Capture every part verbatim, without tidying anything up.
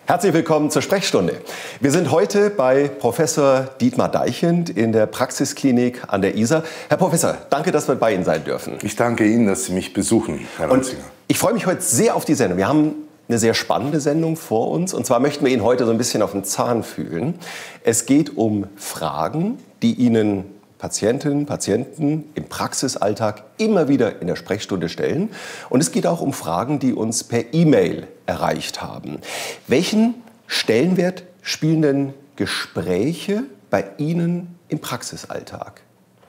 Herzlich willkommen zur Sprechstunde. Wir sind heute bei Professor Dietmar Deichend in der Praxisklinik an der Isar. Herr Professor, danke, dass wir bei Ihnen sein dürfen. Ich danke Ihnen, dass Sie mich besuchen, Herr Ranzinger. Ich freue mich heute sehr auf die Sendung. Wir haben eine sehr spannende Sendung vor uns. Und zwar möchten wir Ihnen heute so ein bisschen auf den Zahn fühlen. Es geht um Fragen, die Ihnen Patientinnen, Patienten im Praxisalltag immer wieder in der Sprechstunde stellen. Und es geht auch um Fragen, die uns per E-Mail erreicht haben. Welchen Stellenwert spielen denn Gespräche bei Ihnen im Praxisalltag?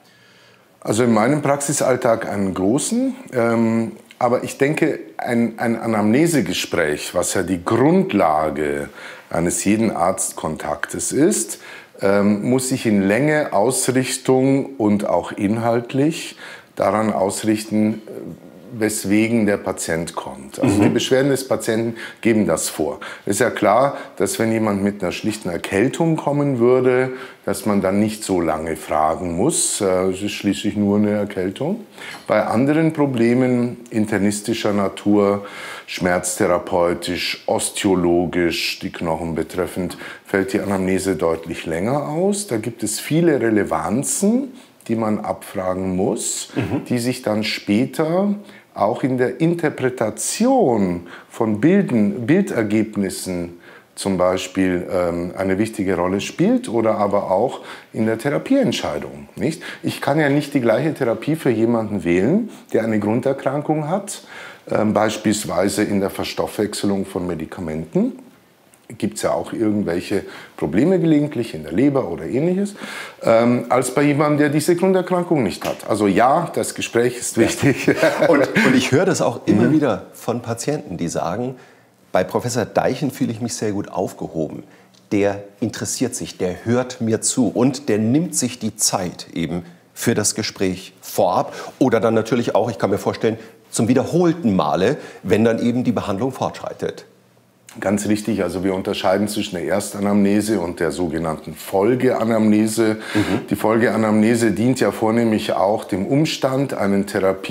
Also in meinem Praxisalltag einen großen. Ähm, aber ich denke, ein, ein Anamnesegespräch, was ja die Grundlage eines jeden Arztkontaktes ist, ähm, muss sich in Länge, Ausrichtung und auch inhaltlich daran ausrichten, weswegen der Patient kommt. Also mhm. die Beschwerden des Patienten geben das vor. Es ist ja klar, dass wenn jemand mit einer schlichten Erkältung kommen würde, dass man dann nicht so lange fragen muss. Es ist schließlich nur eine Erkältung. Bei anderen Problemen internistischer Natur, schmerztherapeutisch, osteologisch, die Knochen betreffend, fällt die Anamnese deutlich länger aus. Da gibt es viele Relevanzen, die man abfragen muss, mhm. die sich dann später auch in der Interpretation von Bilden, Bildergebnissen zum Beispiel ähm, eine wichtige Rolle spielt oder aber auch in der Therapieentscheidung. Nicht? Ich kann ja nicht die gleiche Therapie für jemanden wählen, der eine Grunderkrankung hat, ähm, beispielsweise in der Verstoffwechselung von Medikamenten. Gibt es ja auch irgendwelche Probleme gelegentlich in der Leber oder Ähnliches, ähm, als bei jemandem, der diese Grunderkrankung nicht hat. Also ja, das Gespräch ist wichtig. Ja. Und, und ich höre das auch immer mhm. wieder von Patienten, die sagen, bei Professor Deichend fühle ich mich sehr gut aufgehoben. Der interessiert sich, der hört mir zu und der nimmt sich die Zeit eben für das Gespräch vorab oder dann natürlich auch, ich kann mir vorstellen, zum wiederholten Male, wenn dann eben die Behandlung fortschreitet. Ganz richtig, also wir unterscheiden zwischen der Erstanamnese und der sogenannten Folgeanamnese. Mhm. Die Folgeanamnese dient ja vornehmlich auch dem Umstand, einen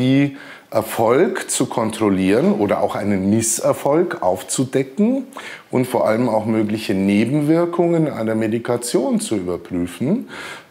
Therapieerfolg zu kontrollieren oder auch einen Misserfolg aufzudecken und vor allem auch mögliche Nebenwirkungen einer Medikation zu überprüfen.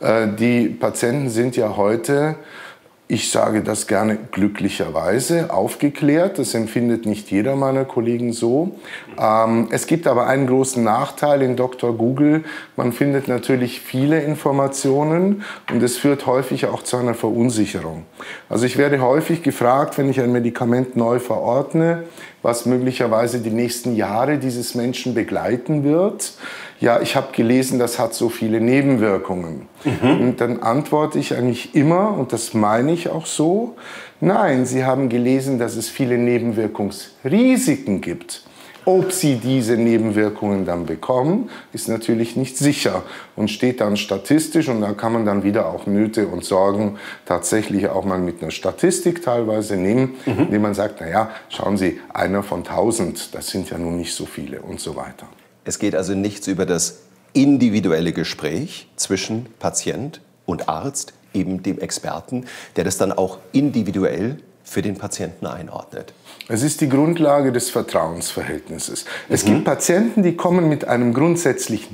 Die Patienten sind ja heute, ich sage das gerne glücklicherweise, aufgeklärt. Das empfindet nicht jeder meiner Kollegen so. Ähm, es gibt aber einen großen Nachteil in Doktor Google. Man findet natürlich viele Informationen und es führt häufig auch zu einer Verunsicherung. Also ich werde häufig gefragt, wenn ich ein Medikament neu verordne, was möglicherweise die nächsten Jahre dieses Menschen begleiten wird. Ja, ich habe gelesen, das hat so viele Nebenwirkungen. Mhm. Und dann antworte ich eigentlich immer, und das meine ich auch so, nein, Sie haben gelesen, dass es viele Nebenwirkungsrisiken gibt. Ob Sie diese Nebenwirkungen dann bekommen, ist natürlich nicht sicher und steht dann statistisch. Und da kann man dann wieder auch Nöte und Sorgen tatsächlich auch mal mit einer Statistik teilweise nehmen, mhm. indem man sagt, naja, schauen Sie, einer von tausend, das sind ja nun nicht so viele und so weiter. Es geht also nichts über das individuelle Gespräch zwischen Patient und Arzt, eben dem Experten, der das dann auch individuell für den Patienten einordnet. Es ist die Grundlage des Vertrauensverhältnisses. Es mhm. gibt Patienten, die kommen mit einem grundsätzlich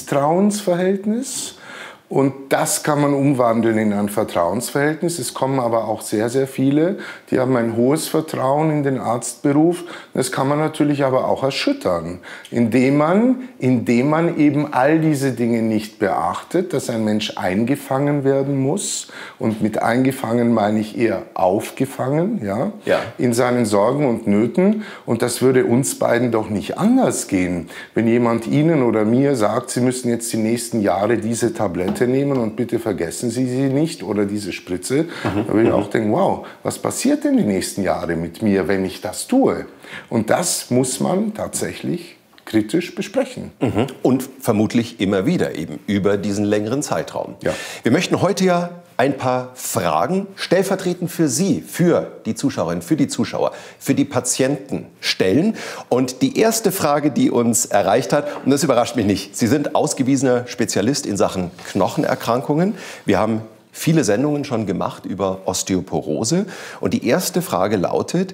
Misstrauensverhältnis. Und das kann man umwandeln in ein Vertrauensverhältnis. Es kommen aber auch sehr, sehr viele, die haben ein hohes Vertrauen in den Arztberuf. Das kann man natürlich aber auch erschüttern, indem man, indem man eben all diese Dinge nicht beachtet, dass ein Mensch eingefangen werden muss. Und mit eingefangen meine ich eher aufgefangen, ja, ja. in seinen Sorgen und Nöten. Und das würde uns beiden doch nicht anders gehen, wenn jemand Ihnen oder mir sagt, Sie müssen jetzt die nächsten Jahre diese Tablette nehmen und bitte vergessen Sie sie nicht oder diese Spritze. Mhm. Da würde ich auch denken, wow, was passiert denn die nächsten Jahre mit mir, wenn ich das tue? Und das muss man tatsächlich kritisch besprechen. Mhm. Und vermutlich immer wieder eben über diesen längeren Zeitraum. Ja. Wir möchten heute ja ein paar Fragen stellvertretend für Sie, für die Zuschauerinnen, für die Zuschauer, für die Patienten stellen. Und die erste Frage, die uns erreicht hat, und das überrascht mich nicht, Sie sind ausgewiesener Spezialist in Sachen Knochenerkrankungen. Wir haben viele Sendungen schon gemacht über Osteoporose. Und die erste Frage lautet,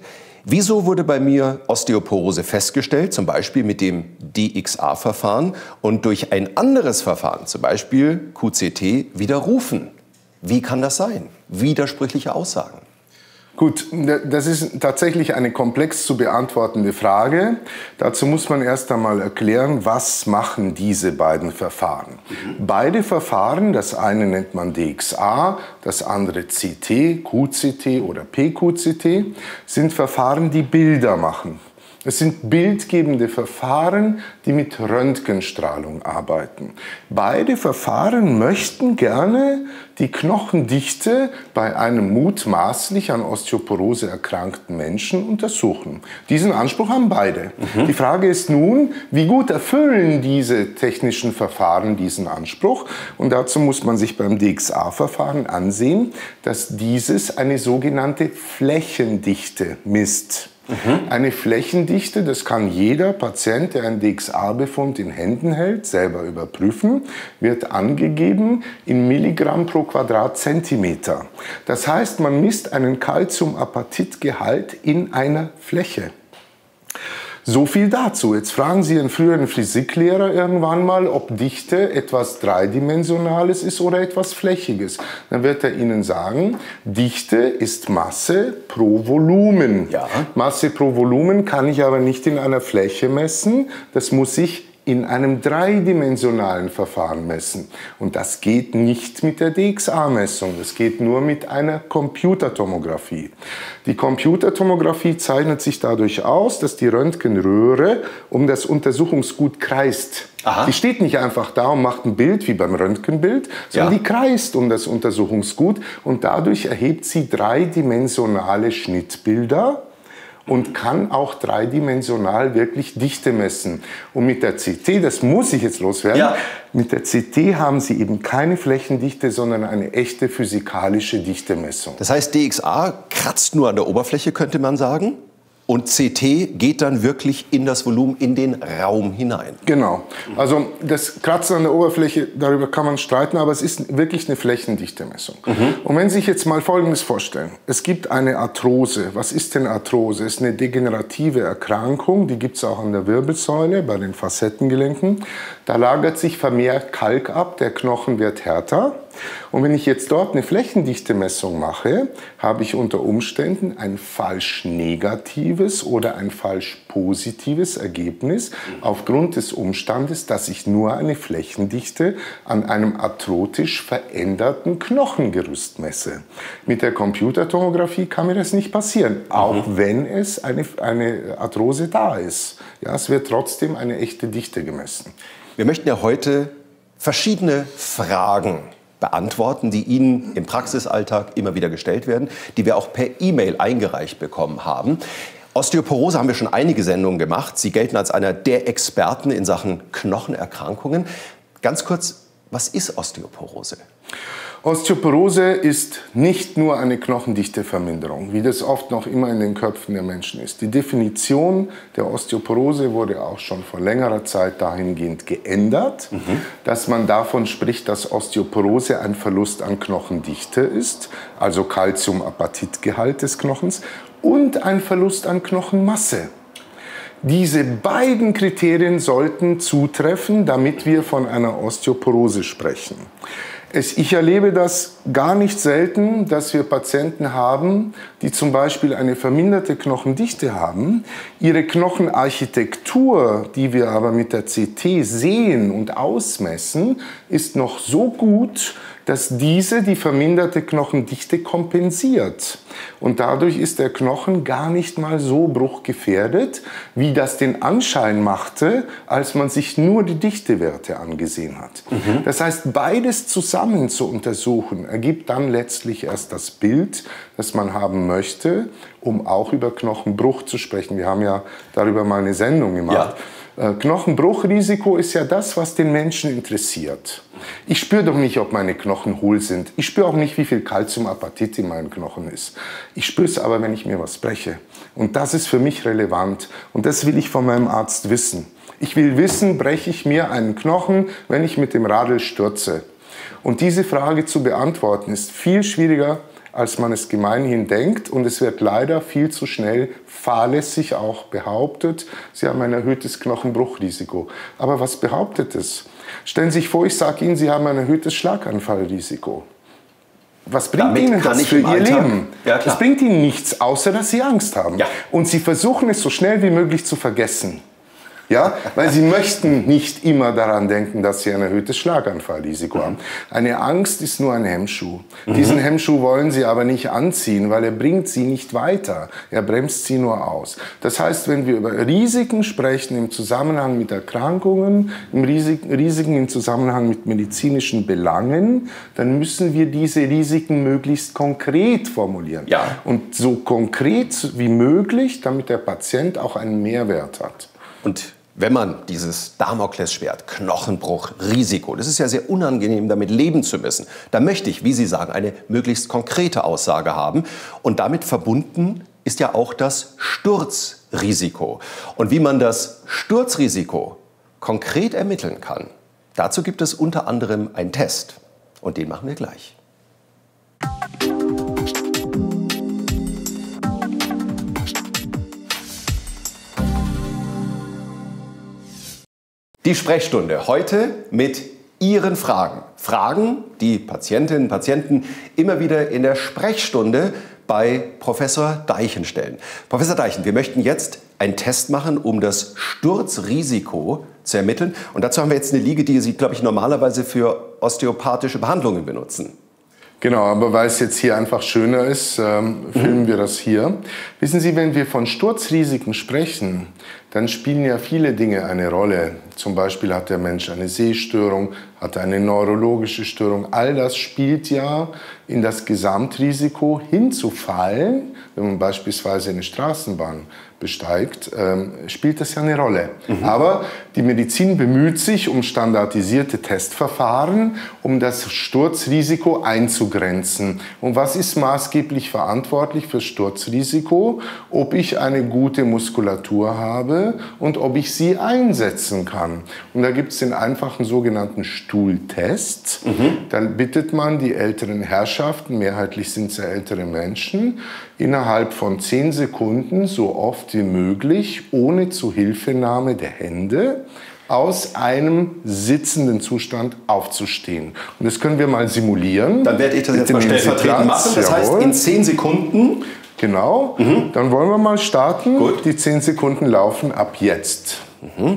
Wieso wurde bei mir Osteoporose festgestellt, zum Beispiel mit dem D X A-Verfahren, und durch ein anderes Verfahren, zum Beispiel Q C T, widerrufen? Wie kann das sein? Widersprüchliche Aussagen. Gut, das ist tatsächlich eine komplex zu beantwortende Frage. Dazu muss man erst einmal erklären, was machen diese beiden Verfahren. Mhm. Beide Verfahren, das eine nennt man D X A, das andere C T, Q C T oder P Q C T, sind Verfahren, die Bilder machen. Es sind bildgebende Verfahren, die mit Röntgenstrahlung arbeiten. Beide Verfahren möchten gerne die Knochendichte bei einem mutmaßlich an Osteoporose erkrankten Menschen untersuchen. Diesen Anspruch haben beide. Mhm. Die Frage ist nun, wie gut erfüllen diese technischen Verfahren diesen Anspruch? Und dazu muss man sich beim D X A-Verfahren ansehen, dass dieses eine sogenannte Flächendichte misst. Mhm. Eine Flächendichte, das kann jeder Patient, der einen D X A-Befund in Händen hält, selber überprüfen, wird angegeben in Milligramm pro Quadratzentimeter. Das heißt, man misst einen Calciumapatitgehalt in einer Fläche. So viel dazu. Jetzt fragen Sie einen früheren Physiklehrer irgendwann mal, ob Dichte etwas Dreidimensionales ist oder etwas Flächiges. Dann wird er Ihnen sagen, Dichte ist Masse pro Volumen. Ja. Masse pro Volumen kann ich aber nicht in einer Fläche messen. Das muss ich in einem dreidimensionalen Verfahren messen. Und das geht nicht mit der D X A-Messung, das geht nur mit einer Computertomographie. Die Computertomographie zeichnet sich dadurch aus, dass die Röntgenröhre um das Untersuchungsgut kreist. Aha. Die steht nicht einfach da und macht ein Bild wie beim Röntgenbild, sondern ja. die kreist um das Untersuchungsgut und dadurch erhebt sie dreidimensionale Schnittbilder und kann auch dreidimensional wirklich Dichte messen. Und mit der C T, das muss ich jetzt loswerden, ja. mit der C T haben Sie eben keine Flächendichte, sondern eine echte physikalische Dichtemessung. Das heißt, D X A kratzt nur an der Oberfläche, könnte man sagen? Und C T geht dann wirklich in das Volumen, in den Raum hinein. Genau. Also das Kratzen an der Oberfläche, darüber kann man streiten, aber es ist wirklich eine Flächendichtemessung. Mhm. Und wenn Sie sich jetzt mal Folgendes vorstellen. Es gibt eine Arthrose. Was ist denn Arthrose? Es ist eine degenerative Erkrankung, die gibt es auch an der Wirbelsäule, bei den Facettengelenken. Da lagert sich vermehrt Kalk ab, der Knochen wird härter. Und wenn ich jetzt dort eine Flächendichtemessung mache, habe ich unter Umständen ein falsch negatives oder ein falsch positives Ergebnis aufgrund des Umstandes, dass ich nur eine Flächendichte an einem arthrotisch veränderten Knochengerüst messe. Mit der Computertomographie kann mir das nicht passieren, auch mhm. wenn es eine, eine Arthrose da ist. Ja, es wird trotzdem eine echte Dichte gemessen. Wir möchten ja heute verschiedene Fragen beantworten, die Ihnen im Praxisalltag immer wieder gestellt werden, die wir auch per E-Mail eingereicht bekommen haben. Osteoporose haben wir schon einige Sendungen gemacht. Sie gelten als einer der Experten in Sachen Knochenerkrankungen. Ganz kurz, was ist Osteoporose? Osteoporose ist nicht nur eine Knochendichteverminderung, wie das oft noch immer in den Köpfen der Menschen ist. Die Definition der Osteoporose wurde auch schon vor längerer Zeit dahingehend geändert, mhm. dass man davon spricht, dass Osteoporose ein Verlust an Knochendichte ist, also Calciumapatitgehalt des Knochens, und ein Verlust an Knochenmasse. Diese beiden Kriterien sollten zutreffen, damit wir von einer Osteoporose sprechen. Ich erlebe das gar nicht selten, dass wir Patienten haben, die zum Beispiel eine verminderte Knochendichte haben. Ihre Knochenarchitektur, die wir aber mit der C T sehen und ausmessen, ist noch so gut, dass diese die verminderte Knochendichte kompensiert. Und dadurch ist der Knochen gar nicht mal so bruchgefährdet, wie das den Anschein machte, als man sich nur die Dichtewerte angesehen hat. Mhm. Das heißt, beides zusammen zu untersuchen, ergibt dann letztlich erst das Bild, das man haben möchte, um auch über Knochenbruch zu sprechen. Wir haben ja darüber mal eine Sendung gemacht. Ja. Knochenbruchrisiko ist ja das, was den Menschen interessiert. Ich spüre doch nicht, ob meine Knochen hohl sind. Ich spüre auch nicht, wie viel Calciumapatit in meinen Knochen ist. Ich spüre es aber, wenn ich mir was breche. Und das ist für mich relevant. Und das will ich von meinem Arzt wissen. Ich will wissen, breche ich mir einen Knochen, wenn ich mit dem Radl stürze? Und diese Frage zu beantworten ist viel schwieriger, als man es gemeinhin denkt. Und es wird leider viel zu schnell fahrlässig auch behauptet, Sie haben ein erhöhtes Knochenbruchrisiko. Aber was behauptet es? Stellen Sie sich vor, ich sage Ihnen, Sie haben ein erhöhtes Schlaganfallrisiko. Was bringt Damit Ihnen das für Ihr Alltag, Leben? ja, das bringt Ihnen nichts, außer dass Sie Angst haben. Ja. Und Sie versuchen es so schnell wie möglich zu vergessen. Ja, weil Sie möchten nicht immer daran denken, dass Sie ein erhöhtes Schlaganfallrisiko haben. Eine Angst ist nur ein Hemmschuh. Mhm. Diesen Hemmschuh wollen Sie aber nicht anziehen, weil er bringt Sie nicht weiter. Er bremst Sie nur aus. Das heißt, wenn wir über Risiken sprechen im Zusammenhang mit Erkrankungen, im Risiken, Risiken im Zusammenhang mit medizinischen Belangen, dann müssen wir diese Risiken möglichst konkret formulieren. Ja. Und so konkret wie möglich, damit der Patient auch einen Mehrwert hat. Und wenn man dieses Damoklesschwert, Knochenbruch, Risiko, das ist ja sehr unangenehm, damit leben zu müssen, dann möchte ich, wie Sie sagen, eine möglichst konkrete Aussage haben. Und damit verbunden ist ja auch das Sturzrisiko. Und wie man das Sturzrisiko konkret ermitteln kann, dazu gibt es unter anderem einen Test. Und den machen wir gleich. Die Sprechstunde heute mit Ihren Fragen. Fragen, die Patientinnen und Patienten immer wieder in der Sprechstunde bei Professor Deichen stellen. Professor Deichen, wir möchten jetzt einen Test machen, um das Sturzrisiko zu ermitteln. Und dazu haben wir jetzt eine Liege, die Sie, glaube ich, normalerweise für osteopathische Behandlungen benutzen. Genau, aber weil es jetzt hier einfach schöner ist, ähm, filmen mhm. wir das hier. Wissen Sie, wenn wir von Sturzrisiken sprechen, dann spielen ja viele Dinge eine Rolle. Zum Beispiel hat der Mensch eine Sehstörung, hat eine neurologische Störung. All das spielt ja in das Gesamtrisiko hinzufallen, wenn man beispielsweise eine Straßenbahn besteigt, ähm, spielt das ja eine Rolle. Mhm. Aber die Medizin bemüht sich um standardisierte Testverfahren, um das Sturzrisiko einzugrenzen. Und was ist maßgeblich verantwortlich für Sturzrisiko? Ob ich eine gute Muskulatur habe und ob ich sie einsetzen kann. Und da gibt es den einfachen sogenannten Stuhltest. Mhm. Dann bittet man die älteren Herrschaften, mehrheitlich sind es ja ältere Menschen, innerhalb von zehn Sekunden so oft wie möglich, ohne Zuhilfenahme der Hände, aus einem sitzenden Zustand aufzustehen. Und das können wir mal simulieren. Dann werde ich das jetzt mal stellvertretend machen. Das heißt, in zehn Sekunden. Genau. Mhm. Dann wollen wir mal starten. Gut. Die zehn Sekunden laufen ab jetzt. Mhm.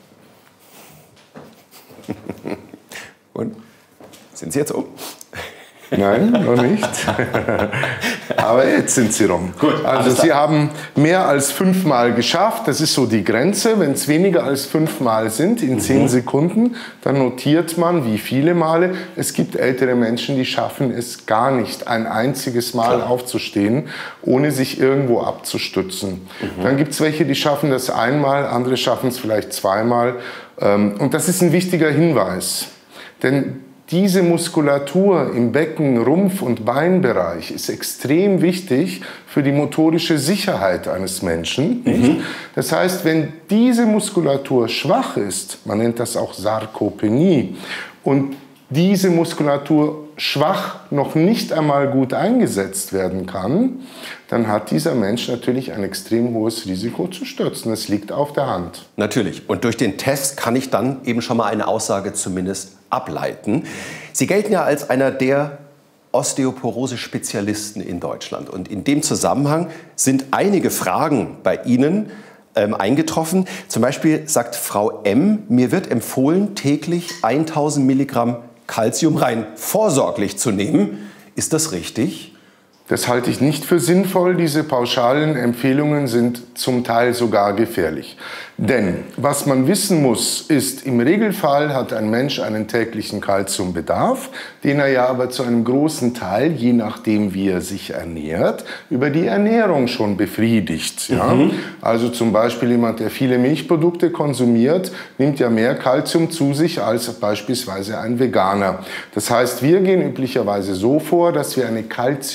Und sind Sie jetzt um? Nein, noch nicht. Aber jetzt sind Sie rum. Gut, also Sie haben mehr als fünfmal geschafft. Das ist so die Grenze. Wenn es weniger als fünfmal sind in zehn mhm. Sekunden, dann notiert man, wie viele Male. Es gibt ältere Menschen, die schaffen es gar nicht, ein einziges Mal Klar. aufzustehen, ohne sich irgendwo abzustützen. Mhm. Dann gibt es welche, die schaffen das einmal, andere schaffen es vielleicht zweimal. Und das ist ein wichtiger Hinweis. Denn diese Muskulatur im Becken-, Rumpf- und Beinbereich ist extrem wichtig für die motorische Sicherheit eines Menschen. Mhm. Das heißt, wenn diese Muskulatur schwach ist, man nennt das auch Sarkopenie, und diese Muskulatur schwach noch nicht einmal gut eingesetzt werden kann, dann hat dieser Mensch natürlich ein extrem hohes Risiko zu stürzen. Das liegt auf der Hand. Natürlich. Und durch den Test kann ich dann eben schon mal eine Aussage zumindest ableiten. Sie gelten ja als einer der Osteoporose-Spezialisten in Deutschland. Und in dem Zusammenhang sind einige Fragen bei Ihnen ähm, eingetroffen. Zum Beispiel sagt Frau M., mir wird empfohlen, täglich tausend Milligramm Calcium rein vorsorglich zu nehmen. Ist das richtig? Das halte ich nicht für sinnvoll. Diese pauschalen Empfehlungen sind zum Teil sogar gefährlich. Denn was man wissen muss, ist, im Regelfall hat ein Mensch einen täglichen Kalziumbedarf, den er ja aber zu einem großen Teil, je nachdem wie er sich ernährt, über die Ernährung schon befriedigt. Ja? Mhm. Also zum Beispiel jemand, der viele Milchprodukte konsumiert, nimmt ja mehr Kalzium zu sich als beispielsweise ein Veganer. Das heißt, wir gehen üblicherweise so vor, dass wir eine Kalziumanalyse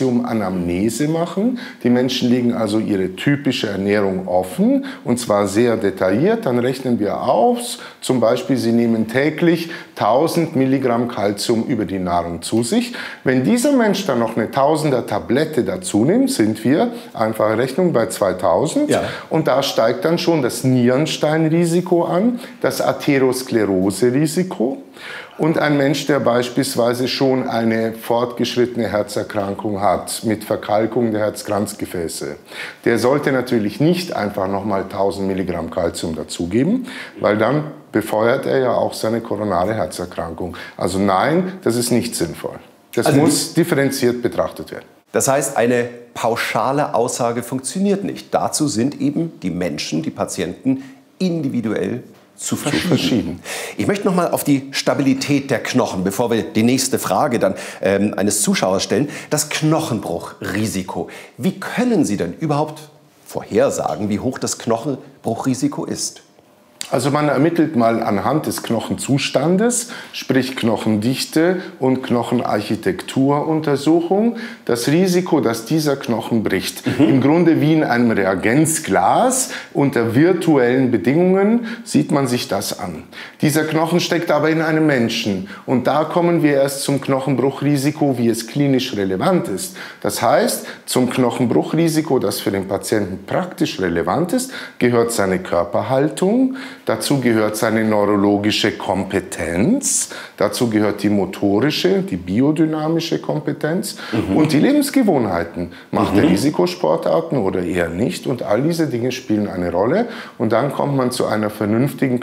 Anamnese machen. Die Menschen legen also ihre typische Ernährung offen und zwar sehr detailliert. Dann rechnen wir aus, zum Beispiel, sie nehmen täglich tausend Milligramm Kalzium über die Nahrung zu sich. Wenn dieser Mensch dann noch eine Tausender Tablette dazu nimmt, sind wir, einfache Rechnung, bei zweitausend. Ja. Und da steigt dann schon das Nierensteinrisiko an, das Atherosklerose-Risiko. Und ein Mensch, der beispielsweise schon eine fortgeschrittene Herzerkrankung hat mit Verkalkung der Herzkranzgefäße, der sollte natürlich nicht einfach nochmal tausend Milligramm Kalzium dazugeben, weil dann befeuert er ja auch seine koronare Herzerkrankung. Also nein, das ist nicht sinnvoll. Das also muss differenziert betrachtet werden. Das heißt, eine pauschale Aussage funktioniert nicht. Dazu sind eben die Menschen, die Patienten individuell zu verschieden. zu verschieden. Ich möchte noch mal auf die Stabilität der Knochen, bevor wir die nächste Frage dann ähm, eines Zuschauers stellen. Das Knochenbruchrisiko. Wie können Sie denn überhaupt vorhersagen, wie hoch das Knochenbruchrisiko ist? Also man ermittelt mal anhand des Knochenzustandes, sprich Knochendichte und Knochenarchitekturuntersuchung, das Risiko, dass dieser Knochen bricht. Mhm. Im Grunde wie in einem Reagenzglas unter virtuellen Bedingungen sieht man sich das an. Dieser Knochen steckt aber in einem Menschen und da kommen wir erst zum Knochenbruchrisiko, wie es klinisch relevant ist. Das heißt, zum Knochenbruchrisiko, das für den Patienten praktisch relevant ist, gehört seine Körperhaltung. Dazu gehört seine neurologische Kompetenz, dazu gehört die motorische, die biodynamische Kompetenz mhm. und die Lebensgewohnheiten. Macht mhm. er Risikosportarten oder eher nicht? Und all diese Dinge spielen eine Rolle. Und dann kommt man zu einer vernünftigen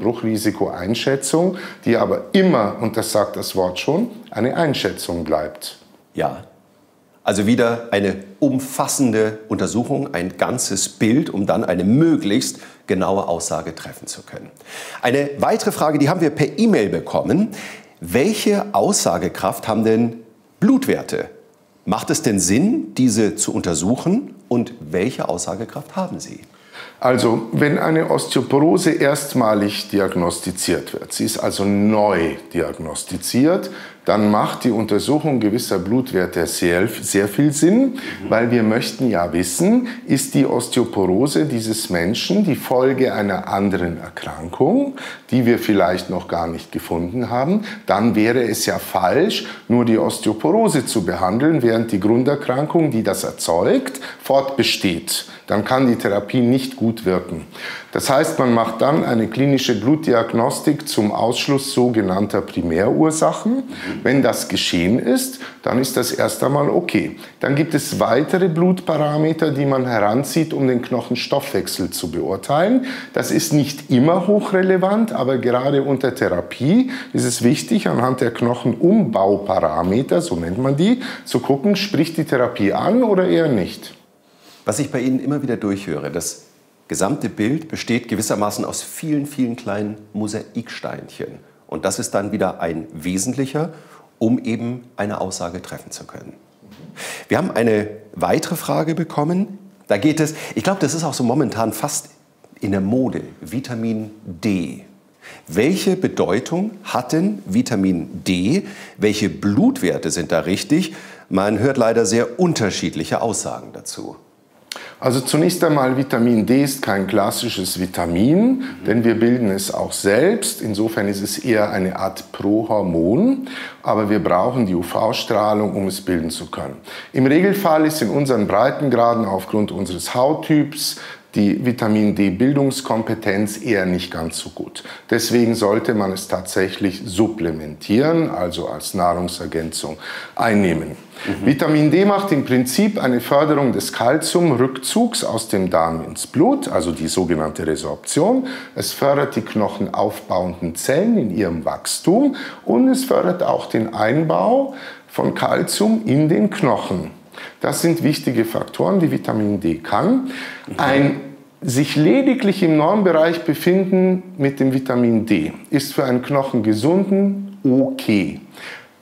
Knochenbruchrisikoeinschätzung, die aber immer, und das sagt das Wort schon, eine Einschätzung bleibt. Ja. Also wieder eine umfassende Untersuchung, ein ganzes Bild, um dann eine möglichst genaue Aussage treffen zu können. Eine weitere Frage, die haben wir per E-Mail bekommen. Welche Aussagekraft haben denn Blutwerte? Macht es denn Sinn, diese zu untersuchen? Und welche Aussagekraft haben sie? Also, wenn eine Osteoporose erstmalig diagnostiziert wird, sie ist also neu diagnostiziert, dann macht die Untersuchung gewisser Blutwerte sehr, sehr viel Sinn, mhm. weil wir möchten ja wissen, ist die Osteoporose dieses Menschen die Folge einer anderen Erkrankung, die wir vielleicht noch gar nicht gefunden haben, dann wäre es ja falsch, nur die Osteoporose zu behandeln, während die Grunderkrankung, die das erzeugt, fortbesteht. Dann kann die Therapie nicht gut wirken. Das heißt, man macht dann eine klinische Blutdiagnostik zum Ausschluss sogenannter Primärursachen. Wenn das geschehen ist, dann ist das erst einmal okay. Dann gibt es weitere Blutparameter, die man heranzieht, um den Knochenstoffwechsel zu beurteilen. Das ist nicht immer hochrelevant, aber gerade unter Therapie ist es wichtig, anhand der Knochenumbau-Parameter, so nennt man die, zu gucken, spricht die Therapie an oder eher nicht. Was ich bei Ihnen immer wieder durchhöre, das gesamte Bild besteht gewissermaßen aus vielen, vielen kleinen Mosaiksteinchen. Und das ist dann wieder ein wesentlicher, um eben eine Aussage treffen zu können. Wir haben eine weitere Frage bekommen. Da geht es, ich glaube, das ist auch so momentan fast in der Mode, Vitamin D. Welche Bedeutung hat denn Vitamin D? Welche Blutwerte sind da richtig? Man hört leider sehr unterschiedliche Aussagen dazu. Also zunächst einmal, Vitamin D ist kein klassisches Vitamin, mhm. denn wir bilden es auch selbst. Insofern ist es eher eine Art Prohormon, aber wir brauchen die U V-Strahlung, um es bilden zu können. Im Regelfall ist in unseren Breitengraden aufgrund unseres Hauttyps die Vitamin D-Bildungskompetenz eher nicht ganz so gut. Deswegen sollte man es tatsächlich supplementieren, also als Nahrungsergänzung einnehmen. Mhm. Vitamin D macht im Prinzip eine Förderung des Kalziumrückzugs aus dem Darm ins Blut, also die sogenannte Resorption. Es fördert die knochenaufbauenden Zellen in ihrem Wachstum und es fördert auch den Einbau von Kalzium in den Knochen. Das sind wichtige Faktoren, die Vitamin D kann. Ein sich lediglich im Normbereich befinden mit dem Vitamin D ist für einen knochengesunden okay.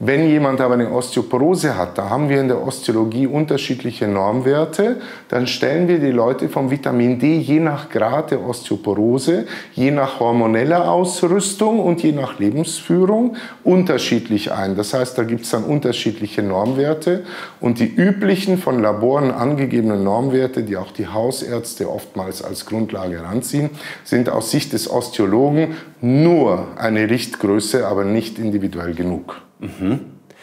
Wenn jemand aber eine Osteoporose hat, da haben wir in der Osteologie unterschiedliche Normwerte, dann stellen wir die Leute vom Vitamin D je nach Grad der Osteoporose, je nach hormoneller Ausrüstung und je nach Lebensführung unterschiedlich ein. Das heißt, da gibt es dann unterschiedliche Normwerte und die üblichen von Laboren angegebenen Normwerte, die auch die Hausärzte oftmals als Grundlage heranziehen, sind aus Sicht des Osteologen nur eine Richtgröße, aber nicht individuell genug. Mhm.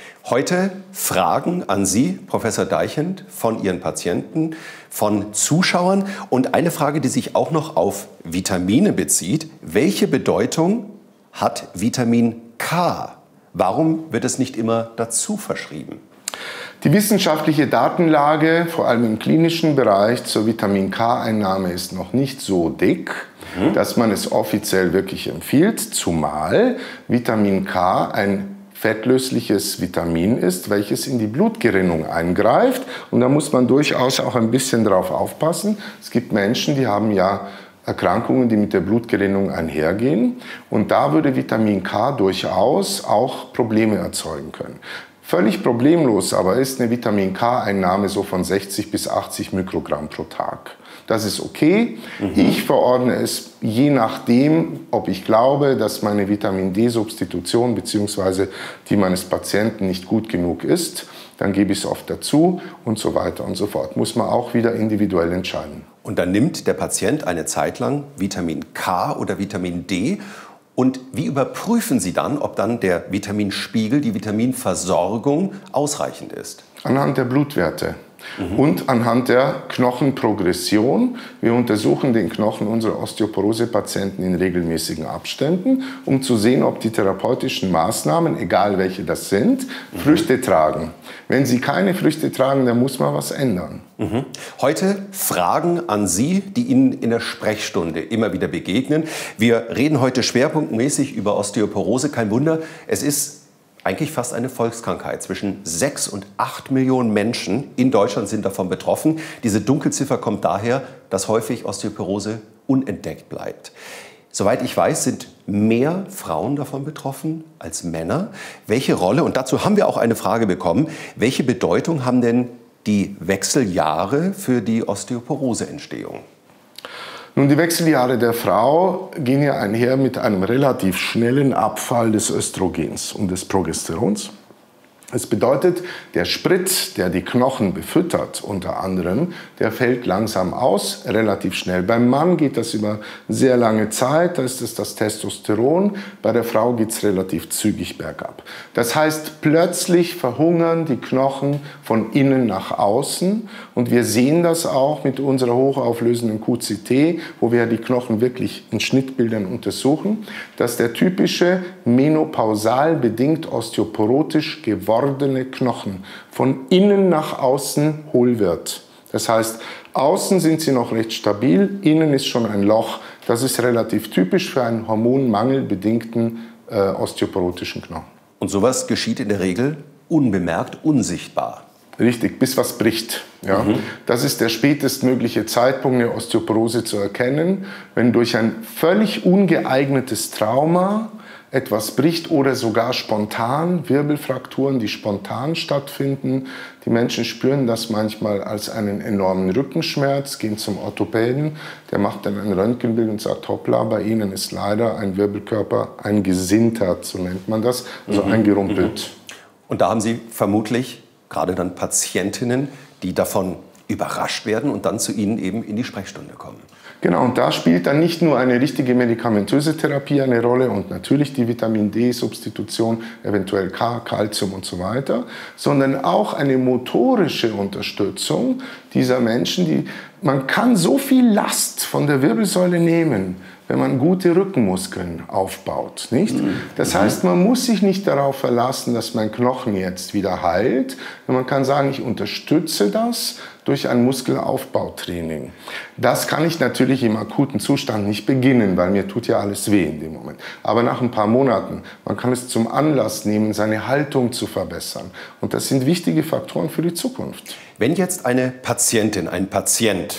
Heute Fragen an Sie, Professor Deichend, von Ihren Patienten, von Zuschauern. Und eine Frage, die sich auch noch auf Vitamine bezieht. Welche Bedeutung hat Vitamin K? Warum wird es nicht immer dazu verschrieben? Die wissenschaftliche Datenlage, vor allem im klinischen Bereich, zur Vitamin K-Einnahme ist noch nicht so dick, mhm. dass man es offiziell wirklich empfiehlt, zumal Vitamin K ein fettlösliches Vitamin ist, welches in die Blutgerinnung eingreift. Und da muss man durchaus auch ein bisschen drauf aufpassen. Es gibt Menschen, die haben ja Erkrankungen, die mit der Blutgerinnung einhergehen. Und da würde Vitamin K durchaus auch Probleme erzeugen können. Völlig problemlos aber ist eine Vitamin K-Einnahme so von sechzig bis achtzig Mikrogramm pro Tag. Das ist okay. Mhm. Ich verordne es je nachdem, ob ich glaube, dass meine Vitamin D-Substitution bzw. die meines Patienten nicht gut genug ist. Dann gebe ich es oft dazu und so weiter und so fort. Muss man auch wieder individuell entscheiden. Und dann nimmt der Patient eine Zeit lang Vitamin K oder Vitamin D. Und wie überprüfen Sie dann, ob dann der Vitaminspiegel, die Vitaminversorgung ausreichend ist? Anhand der Blutwerte. Mhm. Und anhand der Knochenprogression. Wir untersuchen den Knochen unserer Osteoporose-Patienten in regelmäßigen Abständen, um zu sehen, ob die therapeutischen Maßnahmen, egal welche das sind, mhm. Früchte tragen. Wenn sie keine Früchte tragen, dann muss man was ändern. Mhm. Heute Fragen an Sie, die Ihnen in der Sprechstunde immer wieder begegnen. Wir reden heute schwerpunktmäßig über Osteoporose. Kein Wunder, es ist eigentlich fast eine Volkskrankheit. Zwischen sechs und acht Millionen Menschen in Deutschland sind davon betroffen. Diese Dunkelziffer kommt daher, dass häufig Osteoporose unentdeckt bleibt. Soweit ich weiß, sind mehr Frauen davon betroffen als Männer. Welche Rolle, und dazu haben wir auch eine Frage bekommen, welche Bedeutung haben denn die Wechseljahre für die Osteoporoseentstehung? Nun, die Wechseljahre der Frau gehen ja einher mit einem relativ schnellen Abfall des Östrogens und des Progesterons. Es bedeutet, der Sprit, der die Knochen befüttert, unter anderem, der fällt langsam aus, relativ schnell. Beim Mann geht das über sehr lange Zeit, da ist es das Testosteron. Bei der Frau geht es relativ zügig bergab. Das heißt, plötzlich verhungern die Knochen von innen nach außen. Und wir sehen das auch mit unserer hochauflösenden Q C T, wo wir die Knochen wirklich in Schnittbildern untersuchen, dass der typische menopausal bedingt osteoporotisch gewordene Knochen von innen nach außen hohl wird. Das heißt, außen sind sie noch recht stabil, innen ist schon ein Loch. Das ist relativ typisch für einen hormonmangelbedingten äh, osteoporotischen Knochen. Und sowas geschieht in der Regel unbemerkt, unsichtbar. Richtig, bis was bricht. Ja. Mhm. Das ist der spätestmögliche Zeitpunkt, eine Osteoporose zu erkennen, wenn durch ein völlig ungeeignetes Trauma etwas bricht oder sogar spontan, Wirbelfrakturen, die spontan stattfinden. Die Menschen spüren das manchmal als einen enormen Rückenschmerz, gehen zum Orthopäden, der macht dann ein Röntgenbild und sagt, hoppla, bei Ihnen ist leider ein Wirbelkörper eingesintert, so nennt man das, also mhm. eingerumpelt. Und da haben Sie vermutlich gerade dann Patientinnen, die davon überrascht werden und dann zu Ihnen eben in die Sprechstunde kommen. Genau, und da spielt dann nicht nur eine richtige medikamentöse Therapie eine Rolle und natürlich die Vitamin D-Substitution, eventuell K, Calcium und so weiter, sondern auch eine motorische Unterstützung dieser Menschen, die man kann so viel Last von der Wirbelsäule nehmen, wenn man gute Rückenmuskeln aufbaut, nicht? Das heißt, man muss sich nicht darauf verlassen, dass mein Knochen jetzt wieder heilt. Man kann sagen, ich unterstütze das durch ein Muskelaufbautraining. Das kann ich natürlich im akuten Zustand nicht beginnen, weil mir tut ja alles weh in dem Moment. Aber nach ein paar Monaten, man kann es zum Anlass nehmen, seine Haltung zu verbessern. Und das sind wichtige Faktoren für die Zukunft. Wenn jetzt eine Patientin, ein Patient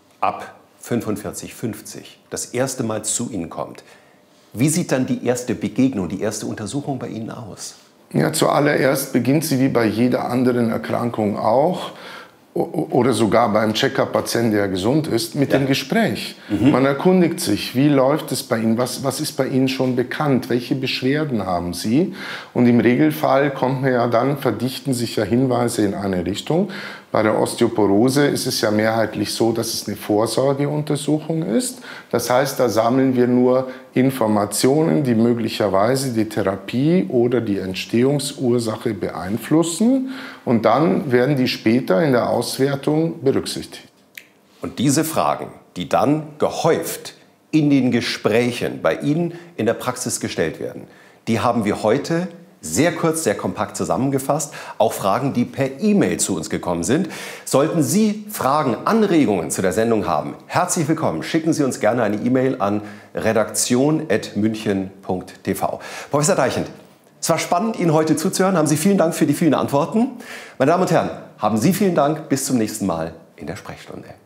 ab fünfundvierzig, fünfzig das erste Mal zu Ihnen kommt, wie sieht dann die erste Begegnung, die erste Untersuchung bei Ihnen aus? Ja, zuallererst beginnt sie wie bei jeder anderen Erkrankung auch, oder sogar beim Check-up-Patienten, der gesund ist, mit ja. dem Gespräch. Mhm. Man erkundigt sich, wie läuft es bei Ihnen, was, was ist bei Ihnen schon bekannt, welche Beschwerden haben Sie? Und im Regelfall kommt man ja dann, verdichten sich ja Hinweise in eine Richtung. Bei der Osteoporose ist es ja mehrheitlich so, dass es eine Vorsorgeuntersuchung ist. Das heißt, da sammeln wir nur Informationen, die möglicherweise die Therapie oder die Entstehungsursache beeinflussen. Und dann werden die später in der Auswertung berücksichtigt. Und diese Fragen, die dann gehäuft in den Gesprächen bei Ihnen in der Praxis gestellt werden, die haben wir heute sehr kurz, sehr kompakt zusammengefasst. Auch Fragen, die per E-Mail zu uns gekommen sind. Sollten Sie Fragen, Anregungen zu der Sendung haben, herzlich willkommen. Schicken Sie uns gerne eine E-Mail an redaktion at münchen punkt t v. Professor Deichend, es war spannend, Ihnen heute zuzuhören. Haben Sie vielen Dank für die vielen Antworten. Meine Damen und Herren, haben Sie vielen Dank. Bis zum nächsten Mal in der Sprechstunde.